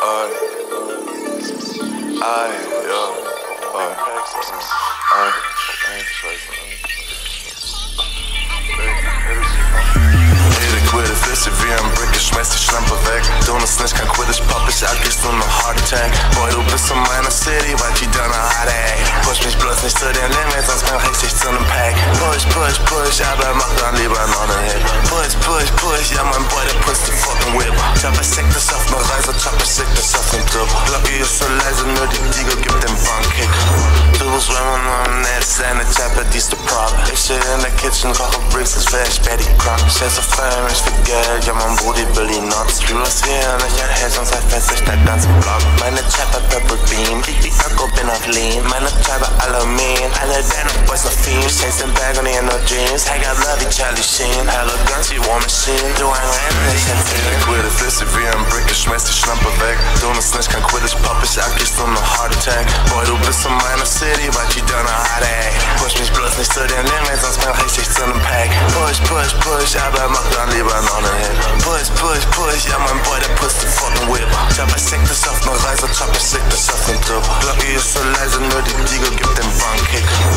Wie ein Brick, ich schmeiß die Schlampe weg. Du bist nicht kein Quit, ich pop, ich abgehst nur noch Heart Attack. Boy, du bist in meiner City, weil die deine Headache. Push mich bloß nicht zu den Limits, sonst mach ich dich zu nem Pack. Push, push, push, aber mach dann lieber noch ne Hit. Push, push, push, ja mein Boy, der pusht den fucking Whip. Chopper sick das auf ne Reise, Chopper sick das auf den Trip. Blocky ist so leise, nur die Diego gibt den Bankkick. Du bist Raymond am Netz, seine Chopper, die ist der Problem. Ich steh in der Kitchen, rauche Bricks, als wär ich Betty Crump. Scheiß auf Fame, ich will Geld, ja mein Brudi will die Nuts. Du bist hier nicht erhältst, sonst verfällt sich der ganze Block. Meine Chopper Purple Beam, die Akku bin auf Lean. Meine Chopper Alumin, alle deine Boys noch Fiend. Chase den Bag und die in no Jeans. Hey, I love you, Charlie Sheen. Hello Guns, wie War Machine. Du ein Rennen, ich erzähle. Quit, flüssig wie ein Brick, ich schmeiß die Schlampe weg. Du bist nicht kein Quit, ich pop, ich abgehst nur noch Heart Attack. Boy, du bist in meiner City, weil die deine Headache. Push mich bloß nicht zu den Limits, sonst mach ich dich zu nem Pack. Push, push, push, aber mach dann lieber noch ne Hit. Push, push, push, ja mein Boy, der pusht den fucking Whip. Chopper sick das auf ne Reise, Chopper sick das auf den Trip. Blocky ist so leise, nur die Diego gibt den Bankkick.